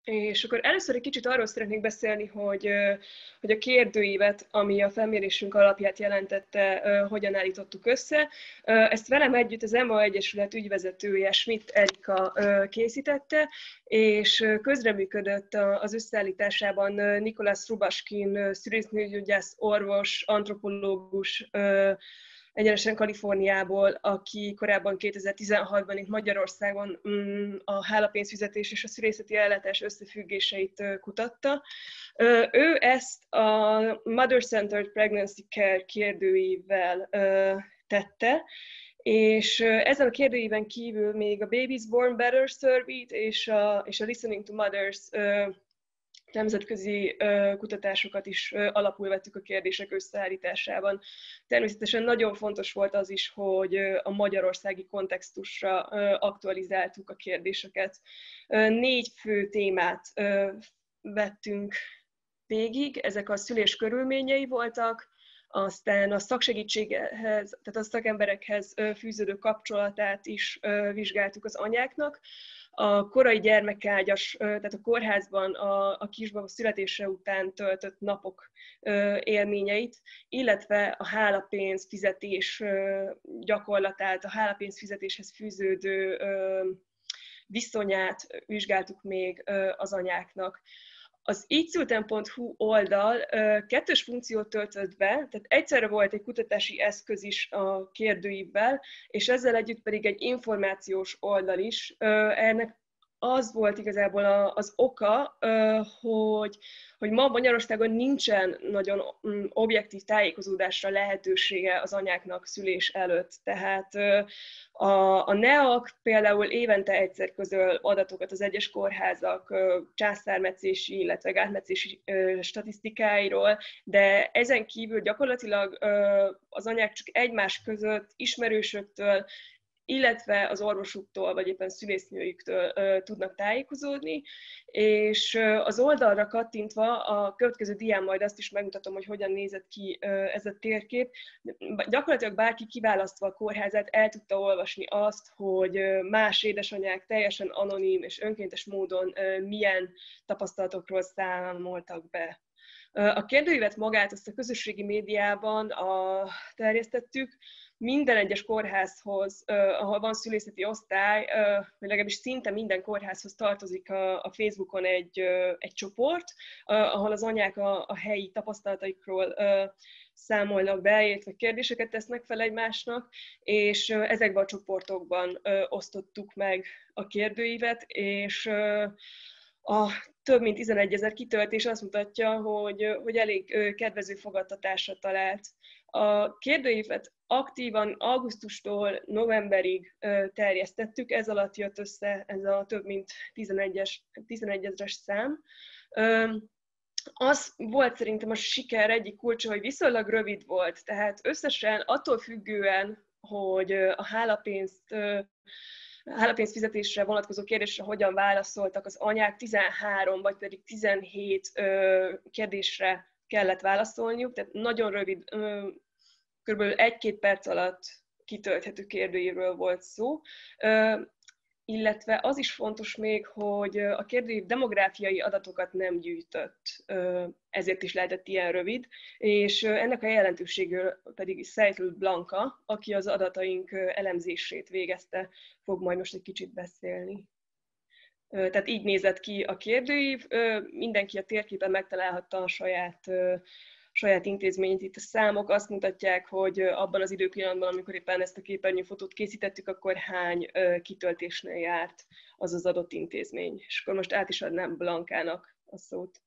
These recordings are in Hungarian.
És akkor először egy kicsit arról szeretnék beszélni, hogy a kérdőívet, ami a felmérésünk alapját jelentette, hogyan állítottuk össze. Ezt velem együtt az EMA Egyesület ügyvezetője, Schmidt Erika készítette, és közreműködött az összeállításában Nikolás Rubaskin, szülésznőgyógyász, orvos, antropológus, egyenesen Kaliforniából, aki korábban 2016-ban itt Magyarországon a hálapénzfizetés és a szülészeti ellátás összefüggéseit kutatta. Ő ezt a Mother-Centered Pregnancy Care kérdőívvel tette, és ezen a kérdőíven kívül még a Babies Born Better Survey-t és a Listening to Mothers nemzetközi kutatásokat is alapul vettük a kérdések összeállításában. Természetesen nagyon fontos volt az is, hogy a magyarországi kontextusra aktualizáltuk a kérdéseket. 4 fő témát vettünk végig, ezek a szülés körülményei voltak, aztán a szaksegítséghez, tehát a szakemberekhez fűződő kapcsolatát is vizsgáltuk az anyáknak, a korai gyermekágyas, tehát a kórházban a kisbaba születése után töltött napok élményeit, illetve a hálapénz fizetés gyakorlatát, a hálapénz fizetéshez fűződő viszonyát vizsgáltuk még az anyáknak. Az ígyszültem.hu oldal 2 funkciót töltött be, tehát egyszerre volt egy kutatási eszköz is a kérdőívvel, és ezzel együtt pedig egy információs oldal is. Ennek az volt igazából az oka, hogy ma Magyarországon nincsen nagyon objektív tájékozódásra lehetősége az anyáknak szülés előtt. Tehát a NEAK például évente egyszer közöl adatokat az egyes kórházak császármetszési, illetve gátmetszési statisztikáiról, de ezen kívül gyakorlatilag az anyák csak egymás között, ismerősöktől, illetve az orvosuktól, vagy éppen szülésznőjüktől tudnak tájékozódni, és az oldalra kattintva a következő dián majd azt is megmutatom, hogy hogyan nézett ki ez a térkép. Gyakorlatilag bárki kiválasztva a kórházát el tudta olvasni azt, hogy más édesanyák teljesen anonim és önkéntes módon milyen tapasztalatokról számoltak be. A kérdőívet magát azt a közösségi médiában terjesztettük, minden egyes kórházhoz, ahol van szülészeti osztály, vagy legalábbis szinte minden kórházhoz tartozik a Facebookon egy csoport, ahol az anyák a helyi tapasztalataikról számolnak be, illetve kérdéseket tesznek fel egymásnak, és ezekben a csoportokban osztottuk meg a kérdőívet, és a több mint 11 000 kitöltés azt mutatja, hogy elég kedvező fogadtatásra talált. A kérdőívet aktívan augusztustól novemberig terjesztettük, ez alatt jött össze ez a több mint 11 000-es szám. Az volt szerintem a siker egyik kulcsa, hogy viszonylag rövid volt, tehát összesen attól függően, hogy a hálapénzfizetésre vonatkozó kérdésre hogyan válaszoltak az anyák, 13 vagy pedig 17 kérdésre kellett válaszolniuk, tehát nagyon rövid, kb. 1-2 perc alatt kitölthető kérdőívről volt szó. Illetve az is fontos még, hogy a kérdőív demográfiai adatokat nem gyűjtött, ezért is lehetett ilyen rövid, és ennek a jelentőségről pedig Seitel Blanka, aki az adataink elemzését végezte, fog majd most egy kicsit beszélni. Tehát így nézett ki a kérdőív, mindenki a térképen megtalálhatta a saját intézményt. Itt a számok azt mutatják, hogy abban az időpillanatban, amikor éppen ezt a képernyőfotót készítettük, akkor hány kitöltésnél járt az az adott intézmény. És akkor most át is adnám Blankának a szót.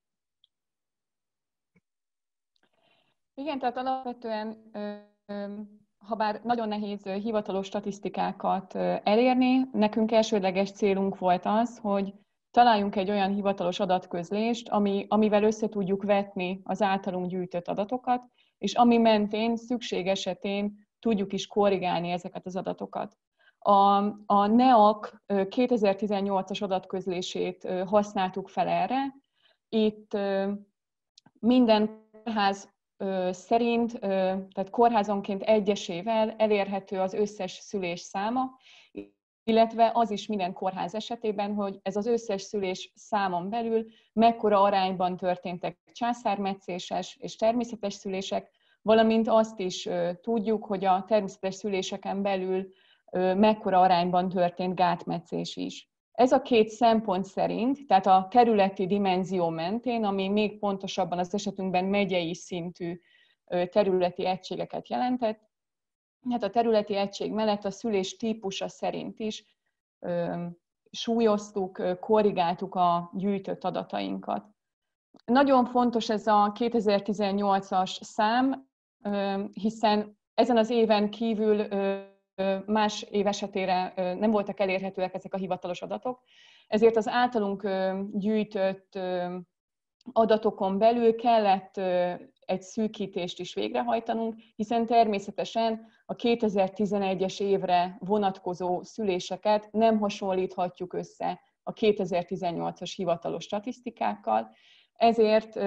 Igen, tehát alapvetően, habár nagyon nehéz hivatalos statisztikákat elérni, nekünk elsődleges célunk volt az, hogy találjunk egy olyan hivatalos adatközlést, amivel össze tudjuk vetni az általunk gyűjtött adatokat, és ami mentén szükség esetén tudjuk is korrigálni ezeket az adatokat. A NEAK 2018-as adatközlését használtuk fel erre. Itt minden kórház szerint, tehát kórházonként egyesével elérhető az összes szülés száma, illetve az is minden kórház esetében, hogy ez az összes szülés számon belül mekkora arányban történtek császármetszéses és természetes szülések, valamint azt is tudjuk, hogy a természetes szüléseken belül mekkora arányban történt gátmetszés is. Ez a két szempont szerint, tehát a területi dimenzió mentén, ami még pontosabban az esetünkben megyei szintű területi egységeket jelentett, hát a területi egység mellett a szülés típusa szerint is súlyoztuk, korrigáltuk a gyűjtött adatainkat. Nagyon fontos ez a 2018-as szám, hiszen ezen az éven kívül más év esetére nem voltak elérhetőek ezek a hivatalos adatok, ezért az általunk gyűjtött adatokon belül kellett egy szűkítést is végrehajtanunk, hiszen természetesen a 2011-es évre vonatkozó szüléseket nem hasonlíthatjuk össze a 2018-as hivatalos statisztikákkal, ezért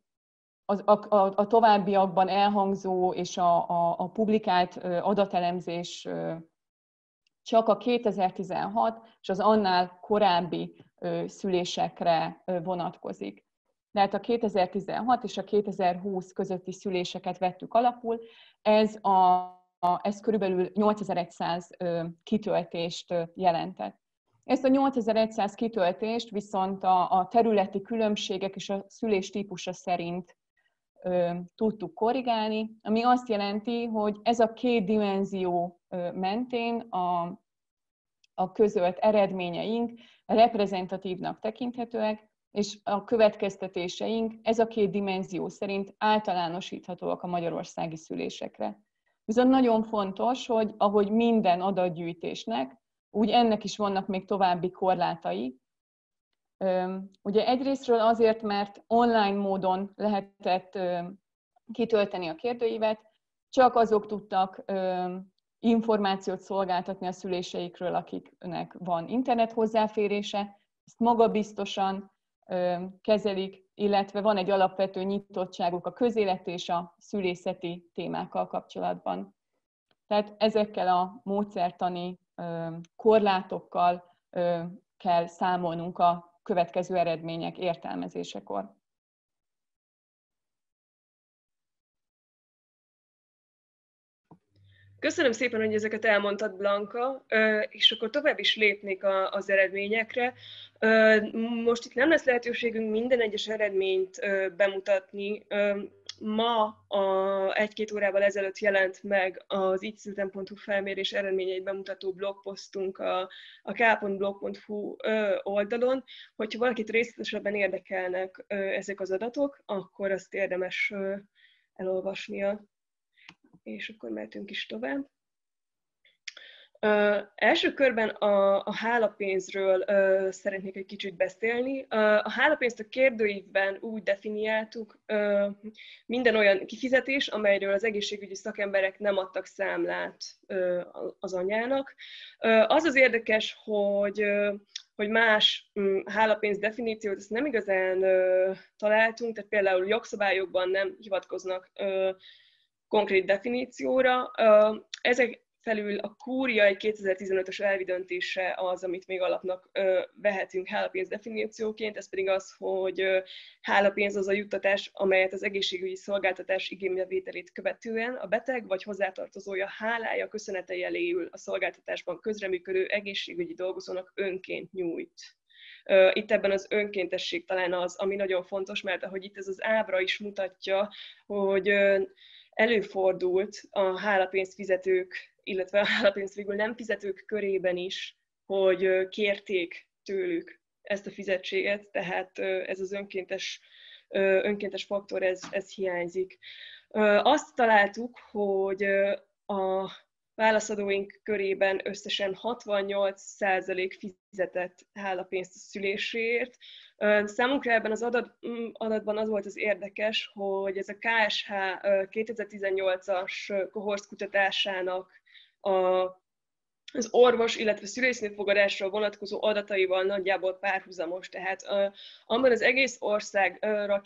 a továbbiakban elhangzó és a publikált adatelemzés csak a 2016 és az annál korábbi szülésekre vonatkozik. Tehát a 2016 és a 2020 közötti szüléseket vettük alapul, ez körülbelül 8100 kitöltést jelentett. Ezt a 8100 kitöltést viszont a területi különbségek és a szülés típusa szerint tudtuk korrigálni, ami azt jelenti, hogy ez a két dimenzió mentén a közölt eredményeink reprezentatívnak tekinthetőek, és a következtetéseink ez a két dimenzió szerint általánosíthatóak a magyarországi szülésekre. Viszont nagyon fontos, hogy ahogy minden adatgyűjtésnek, úgy ennek is vannak még további korlátai. Ugye egyrésztről azért, mert online módon lehetett kitölteni a kérdőívet, csak azok tudtak információt szolgáltatni a szüléseikről, akiknek van internet hozzáférése, ezt magabiztosan kezelik, illetve van egy alapvető nyitottságuk a közélet és a szülészeti témákkal kapcsolatban. Tehát ezekkel a módszertani korlátokkal kell számolnunk a következő eredmények értelmezésekor. Köszönöm szépen, hogy ezeket elmondtad, Blanka, és akkor tovább is lépnék az eredményekre. Most itt nem lesz lehetőségünk minden egyes eredményt bemutatni. Ma egy-két órával ezelőtt jelent meg az igyszültem.hu felmérés eredményeit bemutató blogposztunk a k.blog.hu oldalon. Hogyha valakit részletesebben érdekelnek ezek az adatok, akkor azt érdemes elolvasnia. És akkor mehetünk is tovább. Első körben a hálapénzről szeretnék egy kicsit beszélni. A hálapénzt a kérdőívben úgy definiáltuk, minden olyan kifizetés, amelyről az egészségügyi szakemberek nem adtak számlát az anyának. Az az érdekes, hogy más hálapénz definíciót ezt nem igazán találtunk, tehát például jogszabályokban nem hivatkoznak konkrét definícióra. Ezek felül a kúria egy 2015-ös elvi döntése az, amit még alapnak vehetünk hálapénz definícióként, ez pedig az, hogy hálapénz az a juttatás, amelyet az egészségügyi szolgáltatás igénybevételét követően a beteg vagy hozzátartozója hálája, köszönete jeléül a szolgáltatásban közreműködő egészségügyi dolgozónak önként nyújt. Itt ebben az önkéntesség talán az, ami nagyon fontos, mert ahogy itt ez az ábra is mutatja, hogy előfordult a hálapénzt fizetők, illetve a hálapénzt végül nem fizetők körében is, hogy kérték tőlük ezt a fizetséget, tehát ez az önkéntes faktor, ez hiányzik. Azt találtuk, hogy a válaszadóink körében összesen 68% fizetett hálapénzt a szüléséért. Számunkra ebben az adatban az volt az érdekes, hogy ez a KSH 2018-as kohorsz kutatásának az orvos, illetve szülésznőfogadásra vonatkozó adataival nagyjából párhuzamos. Tehát abban az egész országra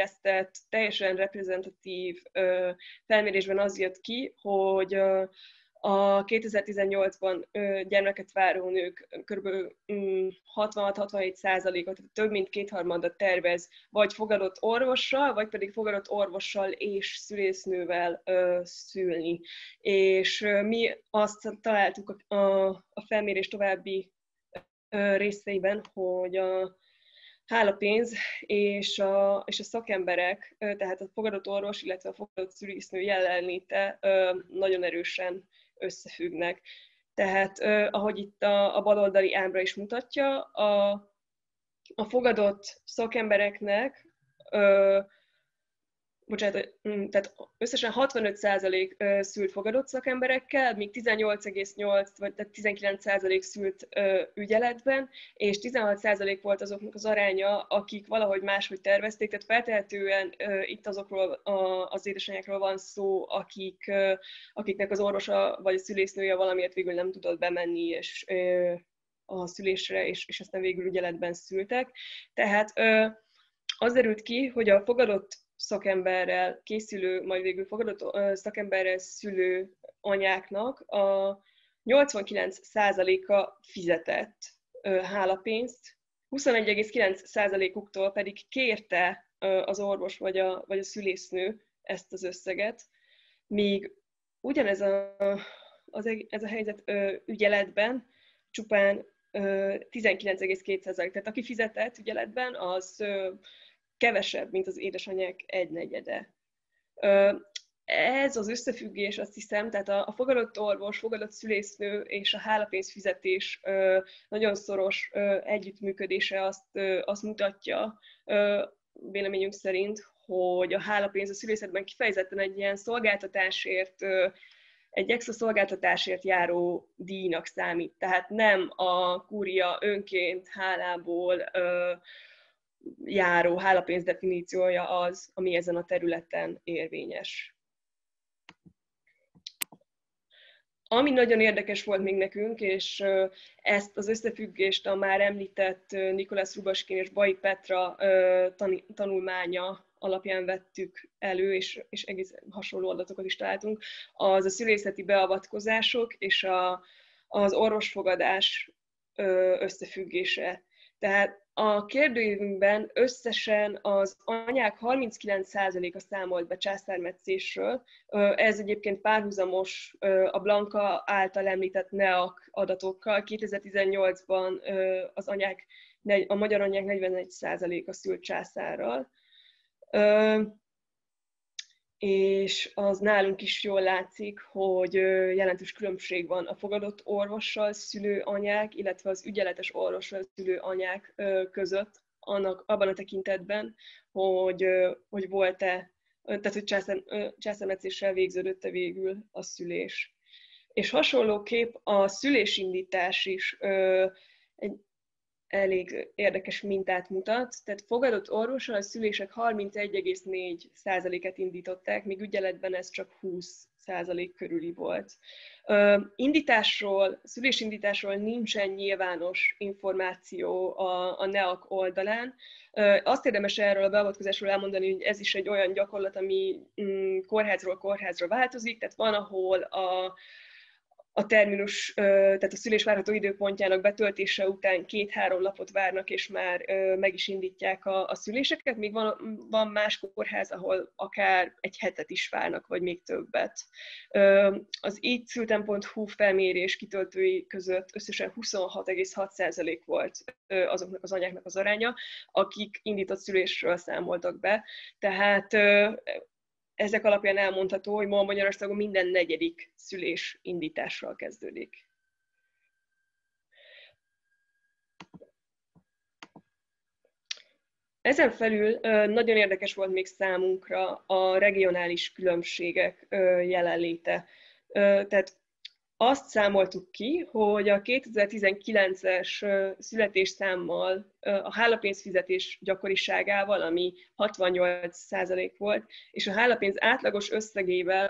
kiterjesztett, teljesen reprezentatív felmérésben az jött ki, hogy A 2018-ban gyermeket váró nők kb. 66-67%-ot, tehát több mint kétharmadat tervez vagy fogadott orvossal, vagy pedig fogadott orvossal és szülésznővel szülni. És mi azt találtuk a felmérés további részeiben, hogy a hálapénz és a szakemberek, tehát a fogadott orvos, illetve a fogadott szülésznő jelenléte nagyon erősen összefüggnek. Tehát, ahogy itt a baloldali ábra is mutatja, a fogadott szakembereknek, tehát összesen 65% szült fogadott szakemberekkel, míg 18,8 vagy 19% szült ügyeletben, és 16% volt azoknak az aránya, akik valahogy máshogy tervezték, tehát feltehetően itt azokról az édesanyákról van szó, akiknek az orvosa vagy a szülésznője valamiért végül nem tudott bemenni és a szülésre, és aztán végül ügyeletben szültek. Tehát az derült ki, hogy a fogadott szakemberrel készülő, majd végül fogadott szakemberrel szülő anyáknak a 89%-a fizetett hálapénzt, 21,9%-uktól pedig kérte az orvos vagy a szülésznő ezt az összeget, míg ugyanez ez a helyzet ügyeletben csupán 19,2%, tehát aki fizetett ügyeletben, az kevesebb, mint az édesanyák egynegyede. Ez az összefüggés, azt hiszem, tehát a fogadott orvos, fogadott szülésznő és a hálapénzfizetés nagyon szoros együttműködése azt mutatja, véleményünk szerint, hogy a hálapénz a szülészetben kifejezetten egy ilyen szolgáltatásért, egy extra szolgáltatásért járó díjnak számít. Tehát nem a kúria önként hálából járó hálapénz definíciója az, ami ezen a területen érvényes. Ami nagyon érdekes volt még nekünk, és ezt az összefüggést a már említett Nicholas Rubashkin és Bai Petra tanulmánya alapján vettük elő, és egész hasonló adatokat is találtunk, az a szülészeti beavatkozások és az orvosfogadás összefüggése. Tehát a kérdőívünkben összesen az anyák 39%-a számolt be császármetszésről. Ez egyébként párhuzamos a Blanka által említett NEAC adatokkal. 2018-ban a magyar anyák 41%-a szült császárral. És az nálunk is jól látszik, hogy jelentős különbség van a fogadott orvossal szülő anyák, illetve az ügyeletes orvossal szülő anyák között, abban a tekintetben, hogy volt-e, tehát hogy császármetszéssel végződött-e végül a szülés. És hasonlóképp a szülésindítás is egy elég érdekes mintát mutat. Tehát fogadott orvossal a szülések 31,4%-et indították, míg ügyeletben ez csak 20% körüli volt. Szülésindításról nincsen nyilvános információ a NEAC oldalán. Azt érdemes erről a beavatkozásról elmondani, hogy ez is egy olyan gyakorlat, ami kórházról kórházra változik, tehát van, ahol a terminus, tehát a szülés várható időpontjának betöltése után 2-3 napot várnak, és már meg is indítják a szüléseket, míg van más kórház, ahol akár egy hetet is várnak, vagy még többet. Az ígyszültem.hu felmérés kitöltői között összesen 26,6% volt azoknak az anyáknak az aránya, akik indított szülésről számoltak be. Tehát ezek alapján elmondható, hogy ma Magyarországon minden negyedik szülés indítással kezdődik. Ezen felül nagyon érdekes volt még számunkra a regionális különbségek jelenléte. Tehát azt számoltuk ki, hogy a 2019-es születésszámmal, a hálapénzfizetés gyakoriságával, ami 68% volt, és a hálapénz átlagos összegével,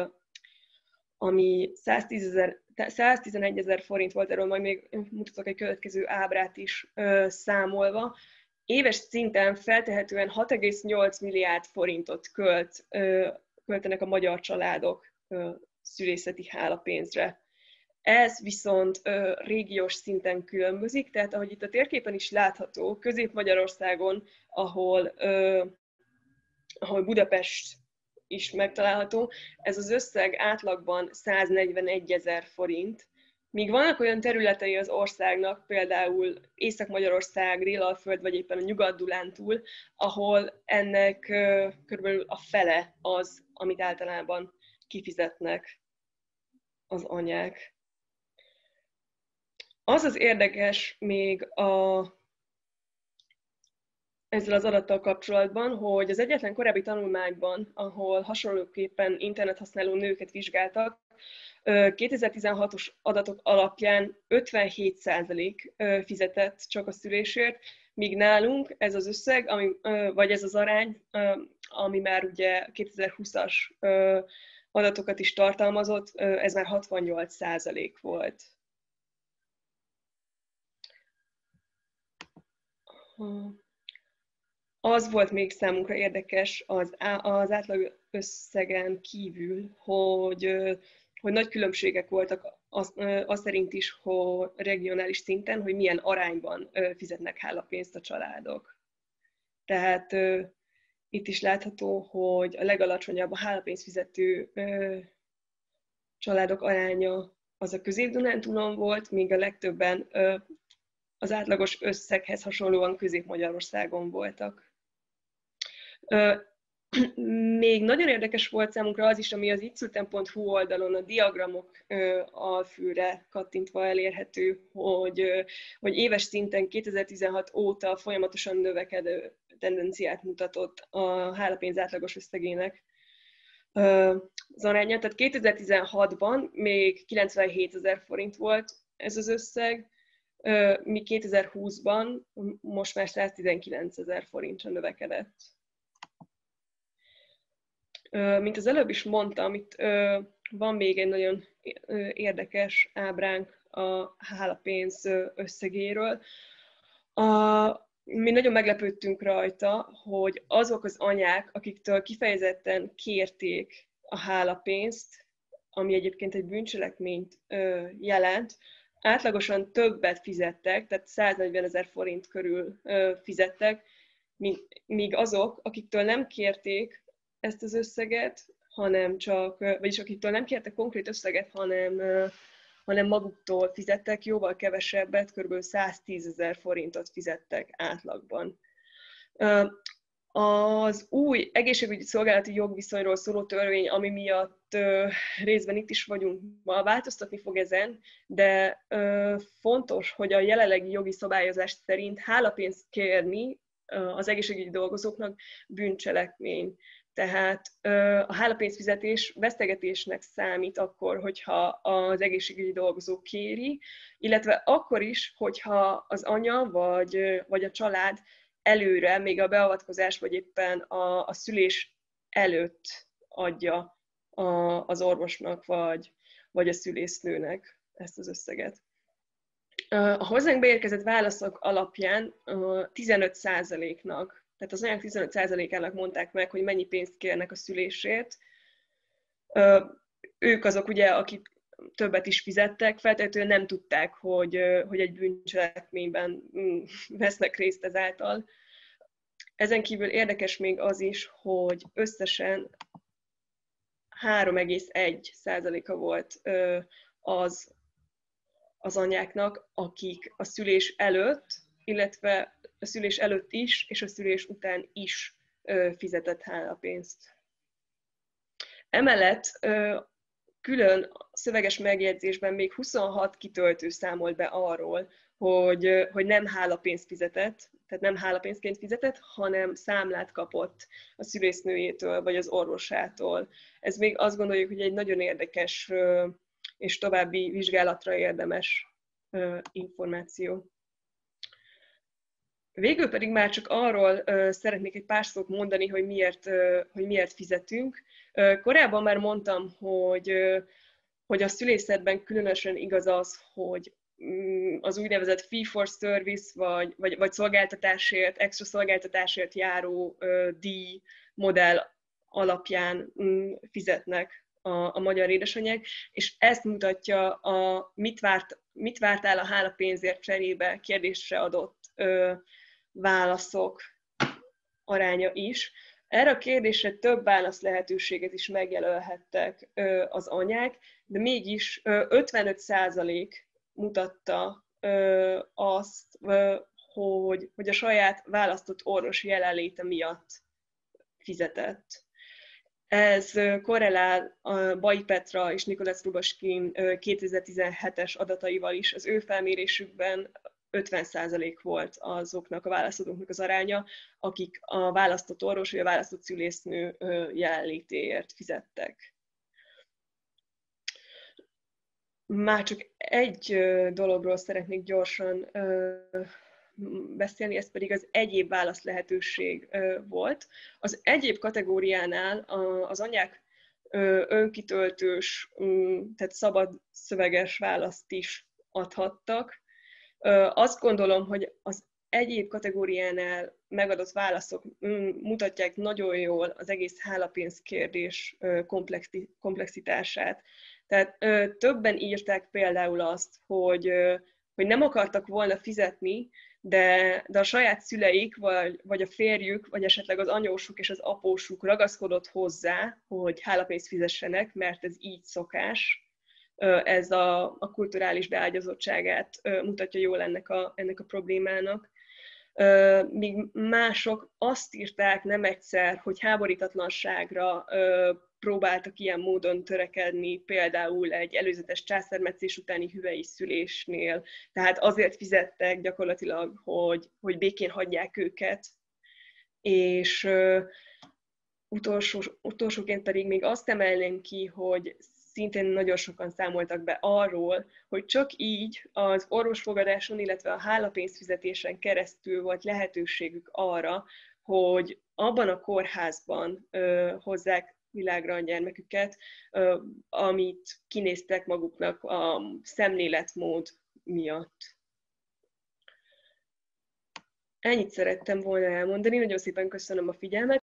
ami 111 000 forint volt, erről majd még mutatok egy következő ábrát is számolva, éves szinten feltehetően 6,8 milliárd forintot költenek a magyar családok szülészeti hálapénzre. Ez viszont régiós szinten különbözik, tehát ahogy itt a térképen is látható, Közép-Magyarországon, ahol Budapest is megtalálható, ez az összeg átlagban 141 000 forint, míg vannak olyan területei az országnak, például Észak-Magyarország, Délalföld, vagy éppen a Nyugat-Dunántúl, ahol ennek körülbelül a fele az, amit általában kifizetnek az anyák. Az az érdekes még ezzel az adattal kapcsolatban, hogy az egyetlen korábbi tanulmányban, ahol hasonlóképpen internethasználó nőket vizsgáltak, 2016-os adatok alapján 57% fizetett csak a szülésért, míg nálunk ez az összeg, vagy ez az arány, ami már ugye 2020-as adatokat is tartalmazott, ez már 68% volt. Az volt még számunkra érdekes az átlag összegen kívül, hogy nagy különbségek voltak az szerint is, hogy regionális szinten, hogy milyen arányban fizetnek hálapénzt a családok. Tehát itt is látható, hogy a legalacsonyabb a hálapénzt fizető családok aránya az a Közép-Dunántúlon volt, míg a legtöbben az átlagos összeghez hasonlóan Közép-Magyarországon voltak. Még nagyon érdekes volt számunkra az is, ami az ittszültem.hu oldalon a diagramok alfűre kattintva elérhető, hogy éves szinten 2016 óta folyamatosan növekedő tendenciát mutatott a hálapénz átlagos összegének az aránya. Tehát 2016-ban még 97 000 forint volt ez az összeg, míg 2020-ban most már 119 000 forintra növekedett. Mint az előbb is mondtam, itt van még egy nagyon érdekes ábránk a hálapénz összegéről. Mi nagyon meglepődtünk rajta, hogy azok az anyák, akiktől kifejezetten kérték a hálapénzt, ami egyébként egy bűncselekményt jelent, átlagosan többet fizettek, tehát 140 000 forint körül fizettek, míg azok, akiktől nem kérték ezt az összeget, vagyis akiktől nem kértek konkrét összeget, hanem maguktól fizettek, jóval kevesebbet, kb. 110 000 forintot fizettek átlagban. Az új egészségügyi szolgálati jogviszonyról szóló törvény, ami miatt részben itt is vagyunk ma, változtatni fog ezen, de fontos, hogy a jelenlegi jogi szabályozás szerint hálapénzt kérni az egészségügyi dolgozóknak bűncselekmény. Tehát a hálapénzfizetés vesztegetésnek számít akkor, hogyha az egészségügyi dolgozó kéri, illetve akkor is, hogyha az anya vagy a család előre, még a beavatkozás vagy éppen a szülés előtt adja az orvosnak vagy a szülésznőnek ezt az összeget. A hozzánk beérkezett válaszok alapján 15%-nak, tehát az anyák 15%-ának mondták meg, hogy mennyi pénzt kérnek a szülésért. Ők azok ugye, akik többet is fizettek, feltétlenül nem tudták, hogy egy bűncselekményben vesznek részt ezáltal. Ezen kívül érdekes még az is, hogy összesen 3,1%-a volt az anyáknak, akik a szülés előtt, illetve a szülés előtt is, és a szülés után is fizetett hálapénzt. Emellett külön szöveges megjegyzésben még 26 kitöltő számolt be arról, hogy nem hálapénzt fizetett, tehát nem hálapénzként fizetett, hanem számlát kapott a szülésznőjétől vagy az orvosától. Ez még azt gondoljuk, hogy egy nagyon érdekes és további vizsgálatra érdemes információ. Végül pedig már csak arról szeretnék egy pár szót mondani, hogy miért fizetünk. Korábban már mondtam, hogy a szülészetben különösen igaz az, hogy az úgynevezett fee for service, vagy szolgáltatásért, extra szolgáltatásért járó díj modell alapján fizetnek a magyar édesanyák, és ezt mutatja a mit vártál a hálapénzért cserébe kérdésre adott válaszok aránya is. Erre a kérdésre több válasz lehetőséget is megjelölhettek az anyák, de mégis 55% mutatta azt, hogy a saját választott orvosi jelenléte miatt fizetett. Ez korrelál a Bai Petra és Nikolás Rubaskin 2017-es adataival is. Az ő felmérésükben 50% volt azoknak a választóknak az aránya, akik a választott orvos vagy a választott szülésznő jelenlétéért fizettek. Már csak egy dologról szeretnék gyorsan beszélni, ez pedig az egyéb válasz lehetőség volt. Az egyéb kategóriánál az anyák önkitöltős, tehát szabad szöveges választ is adhattak. Azt gondolom, hogy az egyéb kategóriánál megadott válaszok mutatják nagyon jól az egész hálapénz kérdés komplexitását. Tehát többen írták például azt, hogy nem akartak volna fizetni, de a saját szüleik, vagy a férjük, vagy esetleg az anyósuk és az apósuk ragaszkodott hozzá, hogy hálapénzt fizessenek, mert ez így szokás. Ez a kulturális beágyazottságát mutatja jól ennek a problémának. Míg mások azt írták nem egyszer, hogy háborítatlanságra próbáltak ilyen módon törekedni, például egy előzetes császármetszés utáni hüvei szülésnél, tehát azért fizettek gyakorlatilag, hogy békén hagyják őket. És utolsóként pedig még azt emelném ki, hogy szintén nagyon sokan számoltak be arról, hogy csak így az orvosfogadáson, illetve a hálapénzfizetésen keresztül volt lehetőségük arra, hogy abban a kórházban hozzák világra a gyermeküket, amit kinéztek maguknak a szemléletmód miatt. Ennyit szerettem volna elmondani, nagyon szépen köszönöm a figyelmet.